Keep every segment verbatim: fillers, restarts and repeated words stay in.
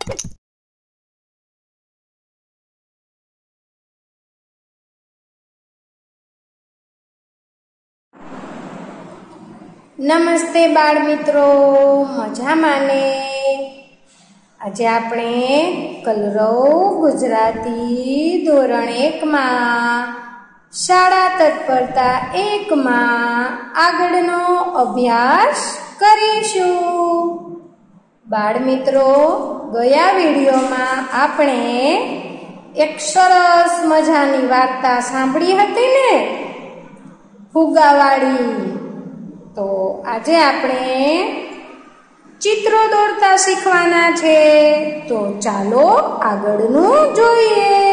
નમસ્તે બાળ મિત્રો, મજામાં ને? આજે આપણે કલરવ ગુજરાતી ધોરણ એકમાં શાળા તત્પરતા એકમાં આગળનો અભ્યાસ કરીશું. બાળ મિત્રો, ગયા વિડીયોમાં આપણે એક સરસ મજાની વાર્તા સાંભળી હતી ને, ફુગ્ગાવાળી. તો આજે આપણે ચિત્રો દોરતા શીખવાના છે. તો ચાલો આગળનું જોઈએ.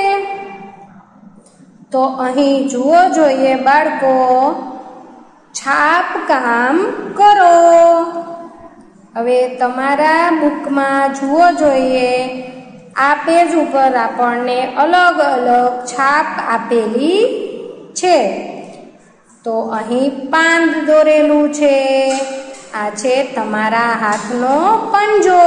તો અહીં જુઓ જોઈએ બાળકો, છાપ કામ કરો. હવે તમારા બુકમાં જુઓ જોઈએ, આ પેજ ઉપર આપણને અલગ અલગ છાપ આપેલી છે. તો અહીં પાંદ દોરેલું છે. આ છે તમારા હાથનો પંજો.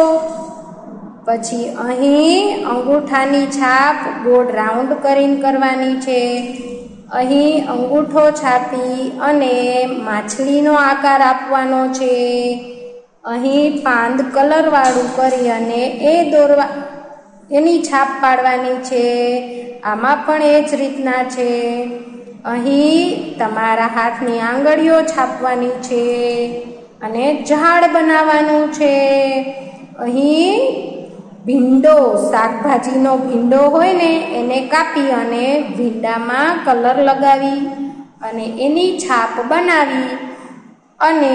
પછી અહીં અંગૂઠાની છાપ ગોળ રાઉન્ડ કરીને કરવાની છે. અહીં અંગૂઠો છાપી અને માછલીનો આકાર આપવાનો છે. અહીં પાંદ કલરવાળું કરી અને એ દોરવા એની છાપ પાડવાની છે. આમાં પણ એ જ રીતના છે. અહીં તમારા હાથની આંગળીઓ છાપવાની છે અને ઝાડ બનાવવાનું છે. અહીં ભીંડો, શાકભાજીનો ભીંડો હોય ને એને કાપી અને ભીંડામાં કલર લગાવી અને એની છાપ બનાવી અને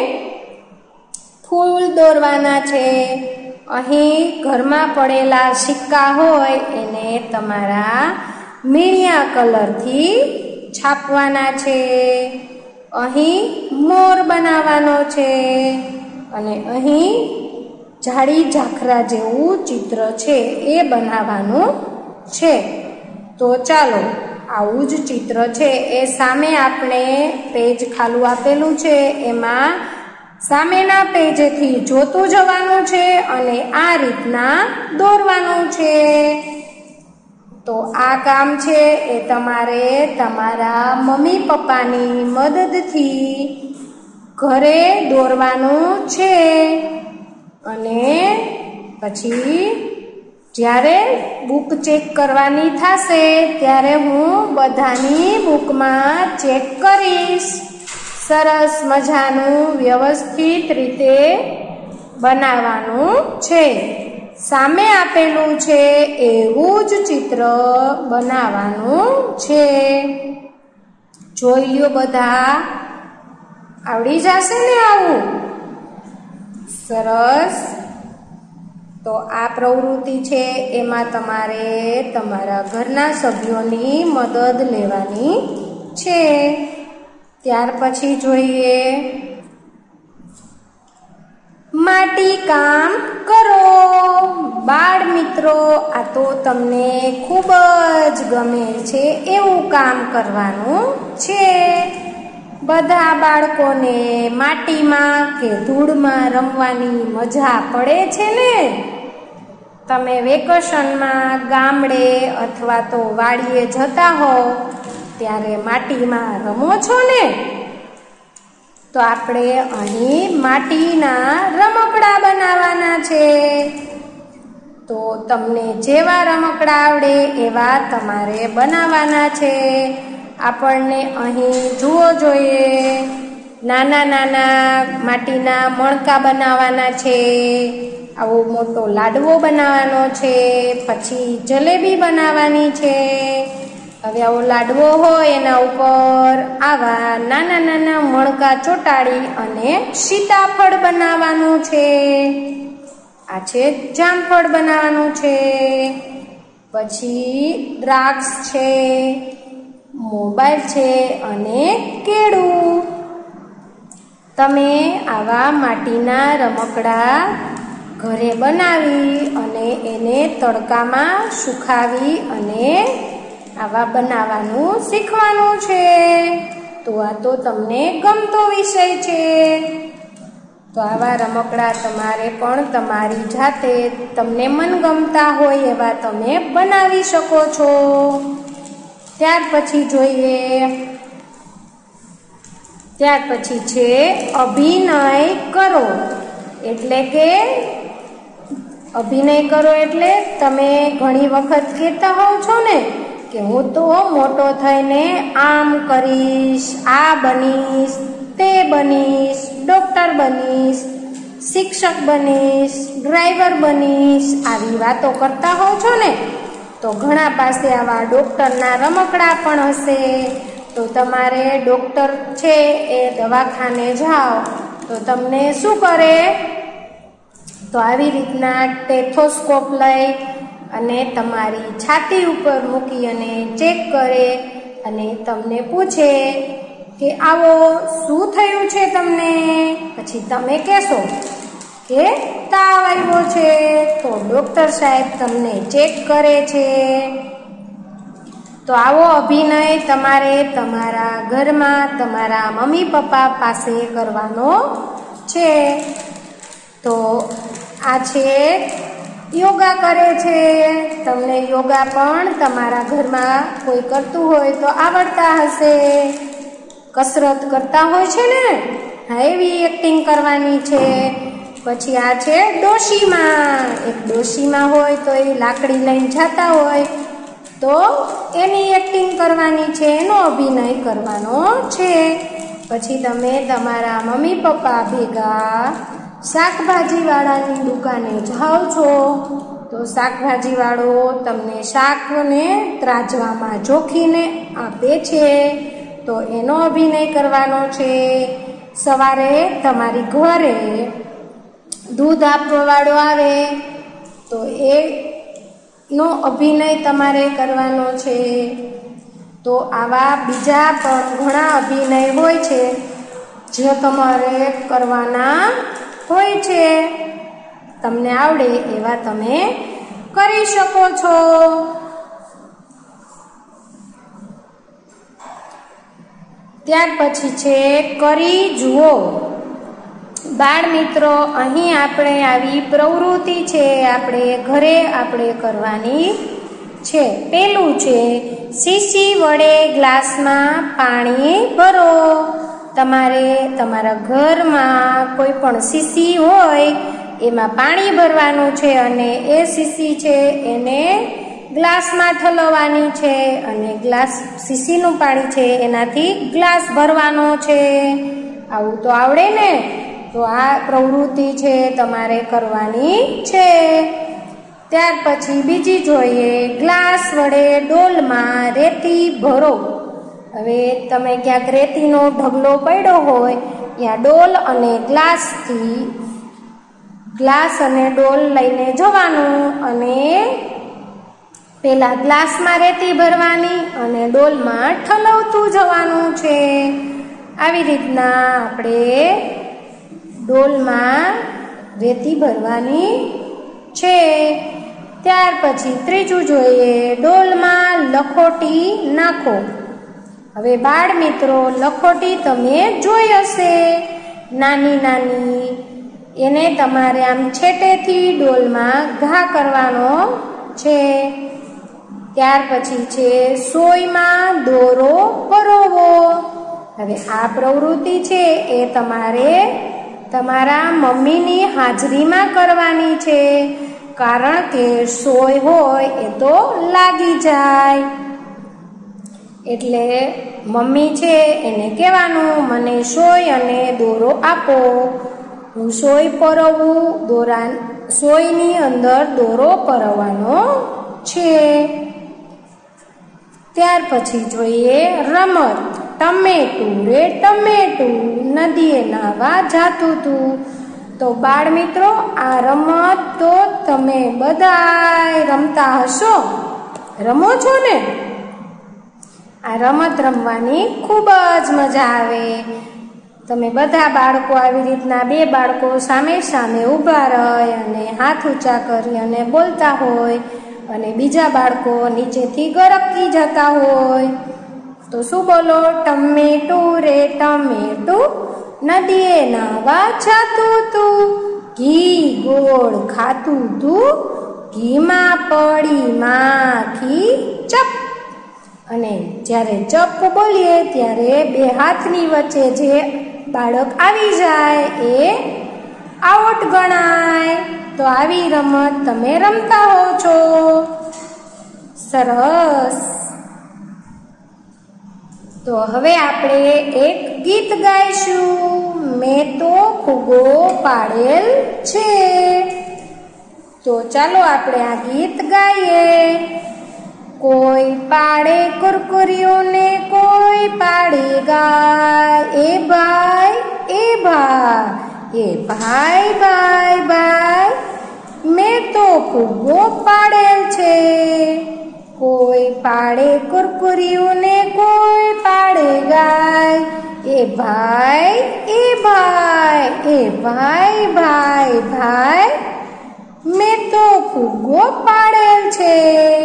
ફૂલ દોરવાના છે. અહીં ઘરમાં પડેલા સિક્કા હોય એને તમારા મીણિયા કલરથી છાપવાના છે. અહીં મોર બનાવવાનો છે અને અહીં ઝાડી ઝાખરા જેવું ચિત્ર છે એ બનાવવાનું છે. તો ચાલો, આવું જ ચિત્ર છે એ સામે આપણે પેજ ખાલું આપેલું છે, એમાં સામેના પેજથી જોતું જવાનું છે અને આ રીતના દોરવાનું છે. તો આ કામ છે એ તમારે તમારા મમ્મી પપ્પાની મદદથી ઘરે દોરવાનું છે. અને પછી જ્યારે બુક ચેક કરવાની થશે ત્યારે હું બધાની બુકમાં ચેક કરીશ. સરસ મજાનું વ્યવસ્થિત રીતે બનાવવાનું છે. સામે આપેલું છે એવું જ ચિત્ર બનાવવાનું છે. જોઈ લ્યો બધા, આવડી જશે ને આવું? સરસ. તો આ પ્રવૃત્તિ છે એમાં તમારે તમારા ઘરના સભ્યોની મદદ લેવાની છે. ત્યાર પછી જોઈએ, માટી કામ કરો. બાળ મિત્રો, આ તો તમને ખૂબ જ ગમે છે એવું કામ કરવાનું છે. બધા બાળકોને માટીમાં કે ધૂળમાં રમવાની મજા પડે છે ને? તમે વેકેશનમાં ગામડે અથવા તો વાડીએ જતા હો ત્યારે માટીમાં રમો છો ને? તો આપણે અહીં માટીના રમકડા બનાવવાના છે. તો તમને જેવા રમકડા આવડે એવા તમારે બનાવવાના છે. આપણને અહીં જુઓ જોઈએ, નાના નાના માટીના મણકા બનાવવાના છે. આવો મોટો લાડવો બનાવવાનો છે. પછી જલેબી બનાવવાની છે. હવે આવો લાડવો હોય એના ઉપર આવા નાના નાના મણકા ચોંટાડી અને સીતાફળ બનાવવાનું છે. આ છે જામફળ બનાવવાનું છે. પછી દ્રાક્ષ છે, મોબાઈલ છે અને કેળું. તમે આવા માટીના રમકડા ઘરે બનાવી અને એને તડકામાં સુકાવી અને આવા બનાવવાનું શીખવાનું છે. તો આ તો તમને ગમતો વિષય છે. તો આવા રમકડા તમારે પણ તમારી જાતે તમને મનગમતા હોય એવા તમે બનાવી શકો છો. ત્યાર પછી જોઈએ, ત્યાર પછી છે અભિનય કરો. એટલે કે અભિનય કરો એટલે તમે ઘણી વખત કહેતા હોવ છો ને કે હું તો મોટો થઈને આમ કરીશ, આ બનીશ, તે બનીશ, ડૉક્ટર બનીશ, શિક્ષક બનીશ, ડ્રાઈવર બનીશ, આવી વાતો કરતા હોવ છો ને. તો ઘણા પાસે આવા ડૉક્ટરના રમકડા પણ હશે. તો તમારે ડૉક્ટર છે એ દવાખાને જાઓ તો તમને શું કરે, તો આવી રીતના ટેથોસ્કોપ લઈ અને તમારી છાતી ઉપર મૂકી અને ચેક કરે અને તમને પૂછે કે આવો શું થયું છે તમને. પછી તમે કહેશો કે તાવ આવ્યો છે, તો ડૉક્ટર સાહેબ તમને ચેક કરે છે. તો આવો અભિનય તમારે તમારા ઘરમાં તમારા મમ્મી પપ્પા પાસે કરવાનો છે. તો આ છે યોગા કરે છે. તમને યોગા પણ તમારા ઘરમાં કોઈ કરતું હોય તો આવડતા હશે. કસરત કરતા હોય છે ને, હા એવી એક્ટિંગ કરવાની છે. પછી આ છે ડોશીમાં. એક ડોશીમાં હોય તો એ લાકડી લઈને જતા હોય તો એની એક્ટિંગ કરવાની છે, એનો અભિનય કરવાનો છે. પછી તમે તમારા મમ્મી પપ્પા ભેગા શાકભાજીવાળાની દુકાને જાઓ છો તો શાકભાજીવાળો તમને શાકને ત્રાજવામાં જોખીને આપે છે, તો એનો અભિનય કરવાનો છે. સવારે તમારી ઘરે દૂધ આપવાવાળો આવે તો એ નો અભિનય તમારે કરવાનો છે. તો આવા બીજા પણ ઘણા અભિનય હોય છે જે તમારે કરવાના હોય છે. તમને આવડે એવા તમે કરી શકો છો. ત્યાર પછી છે કરી જુઓ. બાળ મિત્રો, અહીં આપણે આવી પ્રવૃત્તિ છે આપણે ઘરે આપણે કરવાની છે. પેલું છે શીશી વડે ગ્લાસમાં પાણી ભરો. તમારે તમારા ઘરમાં કોઈ પણ શીશી હોય એમાં પાણી ભરવાનું છે અને એ શીશી છે એને ગ્લાસમાં ઠલવવાની છે અને ગ્લાસ શીશીનું પાણી છે એનાથી ગ્લાસ ભરવાનો છે. આવું તો આવડે ને. તો આ પ્રવૃત્તિ છે તમારે કરવાની છે. ત્યાર પછી બીજી જોઈએ, ગ્લાસ વડે ડોલમાં રેતી ભરો. હવે તમે ક્યાંક રેતીનો ઢગલો પડ્યો હોય ત્યાં ડોલ અને ગ્લાસથી ગ્લાસ અને ડોલ લઈને જવાનું અને પેલા ગ્લાસમાં રેતી ભરવાની અને ડોલમાં ઠલવતું જવાનું છે. આવી રીતના આપણે ડોલમાં રેતી ભરવાની છે. ત્યાર પછી ત્રીજું જોઈએ, ડોલમાં લખોટી નાખો. હવે બાળ મિત્રો, લખોટી તમે જોઈ હશે નાની નાની, એને તમારે આમ છેટેથી ડોલમાં ઘા કરવાનો છે. ત્યાર પછી છે સોયમાં દોરો પરોવો. હવે આ પ્રવૃત્તિ છે એ તમારે તમારા મમ્મીની હાજરીમાં કરવાની છે, કારણ કે સોય હોય એ તો લાગી જાય. એટલે મમ્મી છે એને કહેવાનું, મને સોય અને દોરો આપો, હું સોય પરોવું. દોરા સોયની અંદર દોરો પરોવવાનો છે. ત્યાર પછી જોઈએ રમત. ટમેટું રે ટમેટું નદીએ નાવા જાતું તું. તો બાળ મિત્રો, આ રમત તો તમે બધાય રમતા હશો, રમો છો ને. આ રમત રમવાની ખૂબ જ મજા આવે. તમે બધા બાળકો આવી રીતના બે બાળકો સામે સામે ઊભા રહી અને હાથ ઊંચા કરી અને બોલતા હોય અને બીજા બાળકો નીચેથી ગરકી જતા હોય તો શું બોલો? ટમેટું રે ટમેટું નદીએ નાવા જાતું તું, ઘી ગોળ ખાતું તું, ઘીમાં પડી માખી ચપ. અને જ્યારે ચપ બોલીએ ત્યારે બે હાથની વચ્ચે જે બાળક આવી જાય એ આઉટ ગણાય. તો આવી રમત તમે રમતા હો છો. સરસ. તો હવે આપણે એક ગીત ગાઈશું. મેં તો ફુગ્ગો પાડેલ છે. તો ચાલો આપણે આ ગીત ગાઈએ. કોઈ પાડે કુરકુરીઓને, કોઈ પાડે ગાય. એ ભાઈ એ ભાઈ એ ભાઈ ભાઈ ભાઈ, મેં તો ફુગ્ગો પાડેલ છે. કોઈ પાડે કુરકુરીઓને, કોઈ પાડે ગાય. એ ભાઈ એ ભાઈ એ ભાઈ ભાઈ ભાઈ, મેં તો ફુગ્ગો પાડેલ છે.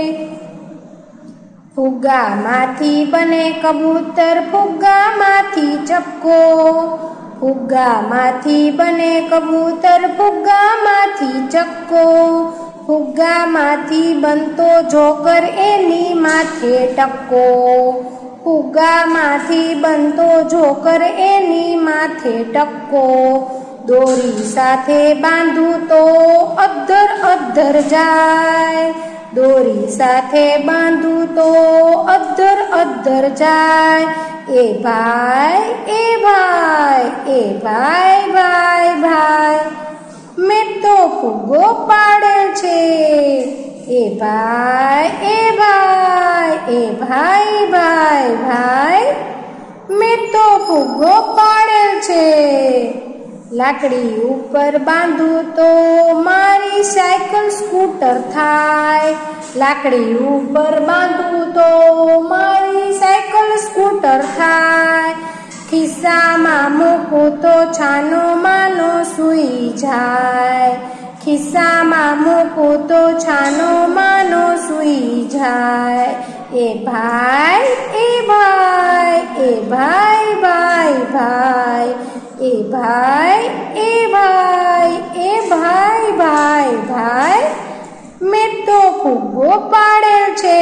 ફુગ્ગામાંથી બને કબૂતર, ફુગ્ગામાંથી ચક્કો. ફુગ્ગામાંથી બને કબૂતર, ફુગ્ગામાંથી ચક્કો. ફુગ્ગામાંથી બનતો જોકર, એની માથે ટક્કો. ફુગ્ગામાંથી બનતો જોકર, એની માથે ટક્કો. દોરી સાથે બાંધું તો અદ્ધર અદ્ધર જાય. દોરી સાથે બાંધું તો અદ્ધર અદ્ધર જાય. એ ભાઈ એ ભાઈ એ ભાઈ ભાઈ ભાઈ, મેં તો ફુગ્ગો પાડેલ છે. એ ભાઈ એ ભાઈ એ ભાઈ ભાઈ ભાઈ, મેં તો ફુગ્ગો પાડેલ છે. લાકડી ઉપર બાંધું તો મારી સાયકલ સ્કૂટર થાય. લાકડી ઉપર બાંધું તો મારી સાયકલ સ્કૂટર થાય. ખિસ્સામાં મૂકું તો છાનો માનો સૂઈ જાય. ખિસ્સામાં મૂકું તો છાનો માનો સૂઈ જાય. એ ભાઈ એ ભાઈ એ ભાઈ ભાઈ ભાઈ, એ ભાઈ એ ભાઈ એ ભાઈ ભાઈ ભાઈ, મેં તો ફુગ્ગો પાડેલ છે.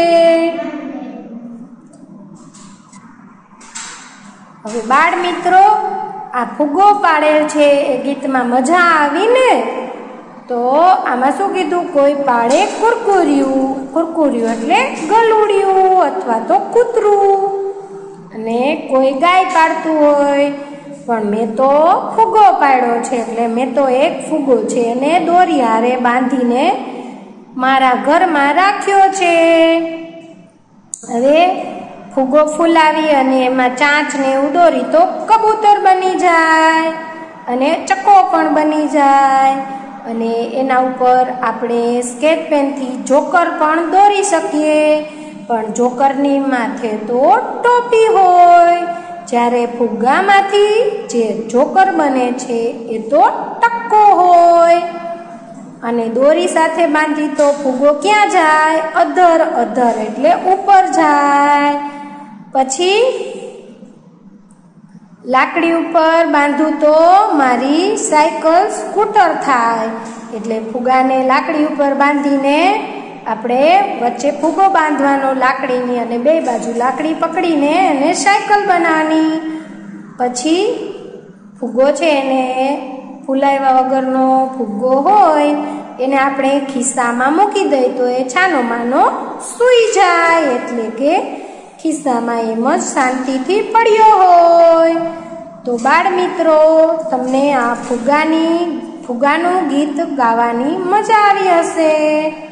હવે બાળ મિત્રો, આ ફુગ્ગો પાડેલ છે એ ગીતમાં મજા આવી ને? તો આમાં શું કીધું? કોઈ પાડે કુરકુરિયું. કુરકુરિયું એટલે ગલુડિયું અથવા તો કૂતરું. અને કોઈ ગાય પાડતું હોય, પણ મેં તો ફુગ્ગો પાડ્યો છે એટલે મેં તો એક ફુગ્ગો છે અને દોરી હારે બાંધીને મારા ઘરમાં રાખ્યો છે. હવે ફુગ્ગો ફૂલાવી અને એમાં ચાંચ ને એવું દોરી તો કબૂતર બની જાય અને ચક્કો પણ બની જાય. અને એના ઉપર આપણે સ્કેચ પેનથી જોકર પણ દોરી શકીએ. પણ જોકરની માથે તો ટોપી હોય, જ્યારે ફુગ્ગામાંથી જે જોકર બને છે એ તો ટક્કો હોય. અને દોરી સાથે બાંધી તો ફુગ્ગો ક્યાં જાય? અધર અધર એટલે ઉપર જાય. પછી લાકડી ઉપર બાંધું તો મારી સાયકલ સ્કૂટર થાય. એટલે ફુગ્ગાને લાકડી ઉપર બાંધીને આપણે વચ્ચે ફુગ્ગો બાંધવાનો લાકડીની અને બે બાજુ લાકડી પકડીને એને સાયકલ બનાવવાની. પછી ફુગ્ગો છે એને ફૂલાવ્યા વગરનો ફુગ્ગો હોય એને આપણે ખિસ્સામાં મૂકી દઈએ તો એ છાનો માનો સૂઈ જાય. એટલે કે ખિસ્સામાં એમ જ શાંતિથી પડ્યો હોય. તો બાળ મિત્રો, તમને આ ફુગ્ગાની ફુગ્ગાનું ગીત ગાવાની મજા આવી હશે.